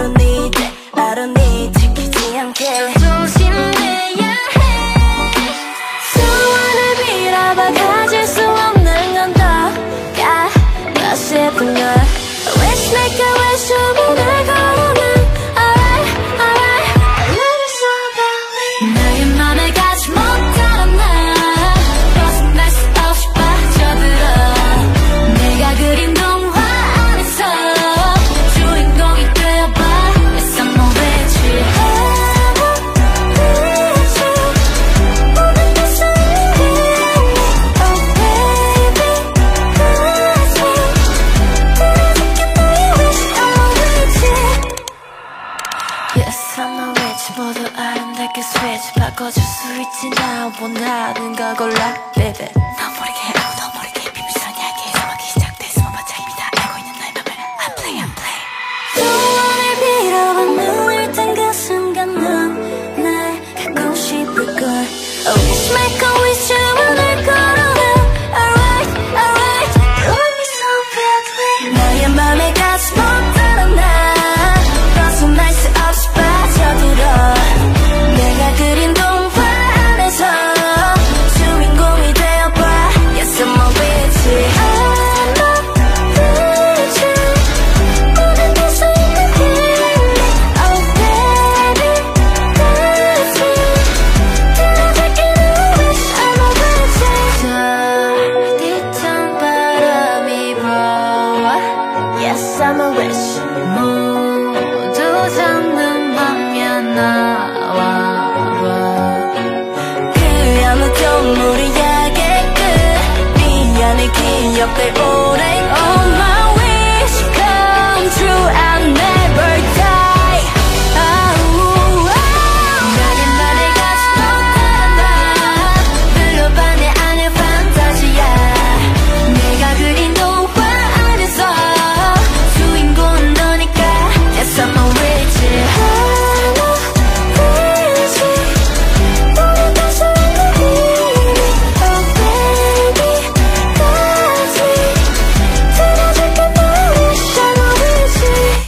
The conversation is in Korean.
don't need it, I don't need it. 지키지 않게 조심해야 해. 소원을 빌어봐 가질 수 없는 건 더가 싶은 걸 Wish make a wish 주문을 걸어놔. Alright, alright, I love you so badly. 나의 맘에 가지 못하던 나 벗어날 수 없이 빠져들어. 내가 그린 동화 안에서 주인공이 되어봐. Yes, I'm a witch. 모든 게 설레게. Oh baby, that's me. Yes, I'm a witch. 모두 아름답게 switch 바꿔줄 수 있지. 나 원하는 걸 골라, baby. 너 모르게 아무도 모르게 비밀스러운 이야기의 음악이 시작돼서 반짝입니다. 알고 있는 너의 맘을 I play, I play. 소원을 빌어봐 눈을 뜬 그 순간 넌 날 갖고 싶을걸. Wish make a wish 주문을 걸어놔. Alright, alright, you want me so badly. 나의 맘에 가지 못하던 나 벗어날 수 없이 빠져들어. 내가 그린 동화 안에서 주인공이 되어봐. Yes, I'm a witch. I'm a witch. 모든 게 설레게. Oh baby, that's me. 들어줄게 너 wish. I'm a witch. 따뜻한 바람이 불어. Yes, I'm a witch. 모두 잠든 밤이야 나와 그 아무도 모르게 끝 미안해 기억될 오랜 All my wish come true I'll never die. 나의 말을 가지 못하던 나 불러봐 내 안의 판타지야. 내가 그린 동화 안에서 주인공은 너니까. Yes, I'm a witch. I'm a witch. 모든 게 설레게. Oh baby, that's me. 들어줄게 너의 wish. I'm a witch.